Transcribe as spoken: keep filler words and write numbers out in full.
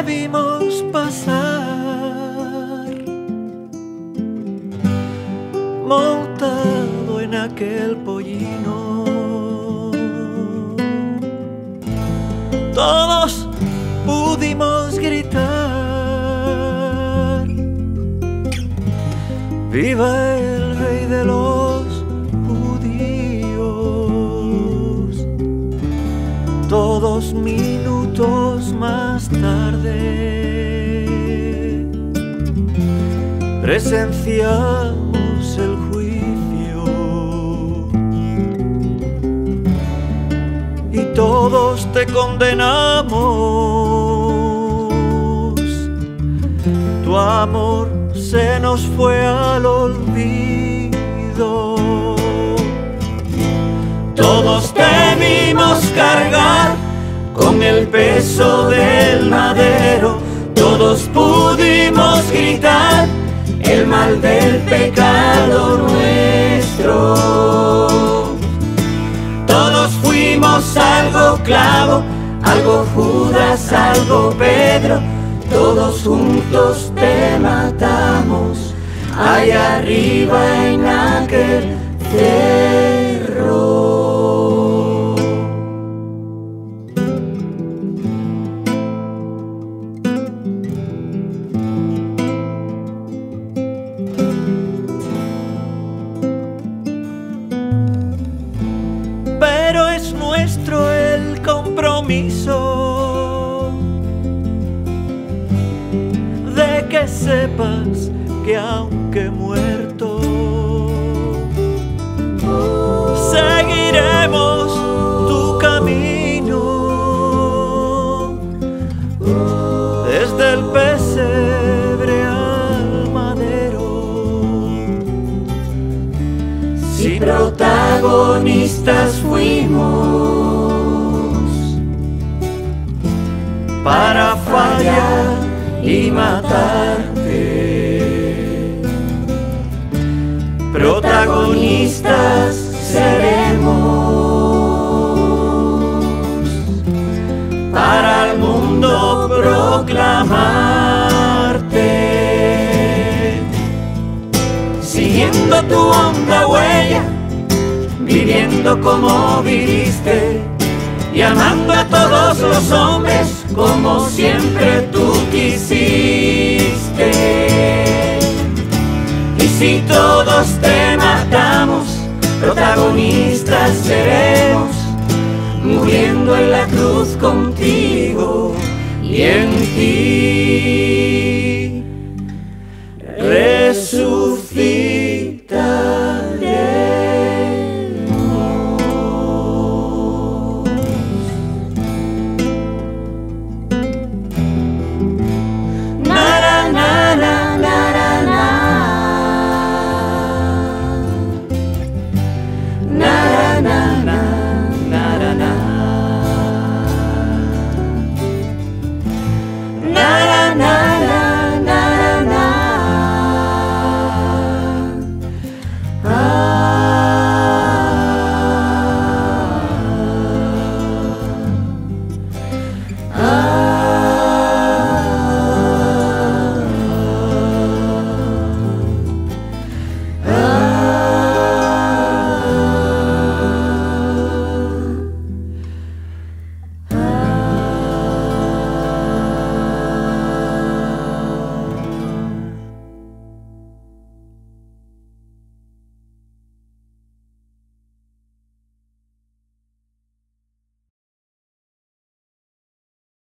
vimos pasar, montado en aquel pollino. Todos pudimos gritar: ¡viva el rey de los judíos! Todos minutos más tarde presenciamos el juicio y todos te condenamos. Tu amor se nos fue al olvido. Todos te vimos cargar con el peso del madero. Todos pudimos gritar el mal del pecado nuestro. Todos fuimos algo clavo, algo Judas, algo Pedro. Todos juntos te matamos allá arriba en aquel cerro. Pero es nuestro el compromiso de que sepas que aunque muerto seguiremos tu camino desde el pesebre al madero. Si protagonistas fuimos para fallar y matarte, protagonistas seremos para el mundo proclamarte, siguiendo tu honda huella, viviendo como viviste y amando a todos los hombres como siempre tú quisiste. Y si todos te matamos, protagonistas seremos, muriendo en la cruz contigo.